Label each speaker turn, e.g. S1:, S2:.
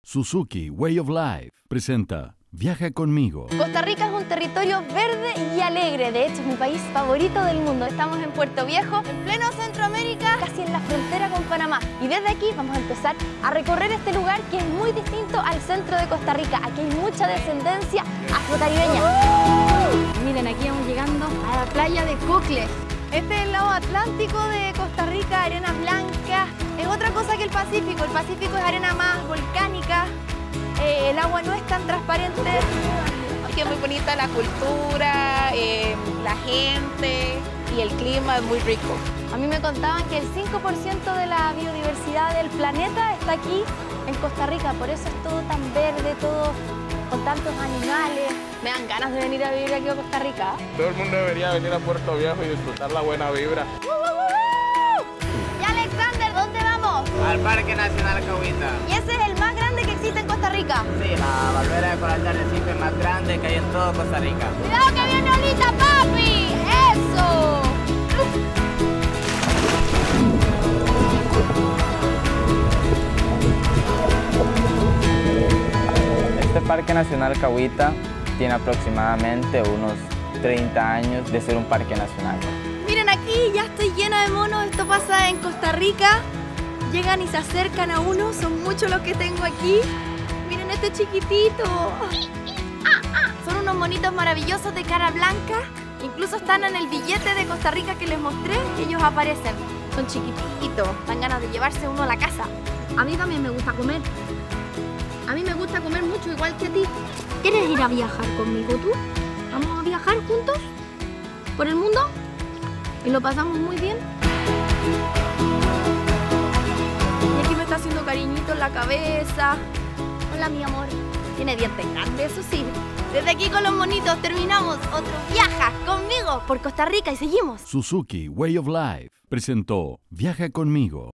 S1: Suzuki Way of Life presenta Viaja conmigo.
S2: Costa Rica es un territorio verde y alegre, de hecho es mi país favorito del mundo. Estamos en Puerto Viejo, en pleno Centroamérica, casi en la frontera con Panamá. Y desde aquí vamos a empezar a recorrer este lugar que es muy distinto al centro de Costa Rica. Aquí hay mucha descendencia afrocaribeña. Miren, aquí vamos llegando a la playa de Cocles. Este es el lado atlántico de Costa Rica, arena blanca. Es otra cosa que el Pacífico es arena más volcánica. El agua no es tan transparente.
S3: Aquí es muy bonita la cultura, la gente y el clima es muy rico.
S2: A mí me contaban que el 5% de la biodiversidad del planeta está aquí en Costa Rica, por eso es todo tan verde, todo con tantos animales. Me dan ganas de venir a vivir aquí a Costa Rica.
S4: Todo el mundo debería venir a Puerto Viejo y disfrutar la buena vibra.
S2: Y Alexander, ¿dónde vamos?
S5: Al Parque Nacional Cahuita.
S2: Y ese es el más grande que existe en Costa Rica.
S5: Sí, la barbera de coral de arrecife más grande que hay en todo Costa Rica.
S2: ¡Cuidado que viene Olita, papi! ¡Eso!
S5: Este Parque Nacional Cahuita tiene aproximadamente unos 30 años de ser un parque nacional.
S2: Miren aquí, ya estoy llena de monos. Esto pasa en Costa Rica. Llegan y se acercan a uno. Son muchos los que tengo aquí. Miren este chiquitito. Son unos monitos maravillosos de cara blanca. Incluso están en el billete de Costa Rica que les mostré. Ellos aparecen. Son chiquititos. Dan ganas de llevarse uno a la casa. A mí también me gusta comer. A mí me gusta comer mucho, igual que a ti. ¿Quieres ir a viajar conmigo tú? ¿Vamos a viajar juntos? ¿Por el mundo? ¿Y lo pasamos muy bien? Y aquí me está haciendo cariñito en la cabeza. Hola, mi amor. Tiene dientes grandes, eso sí. Desde aquí con los monitos terminamos otro Viaja conmigo por Costa Rica y seguimos.
S1: Suzuki Way of Life presentó Viaja conmigo.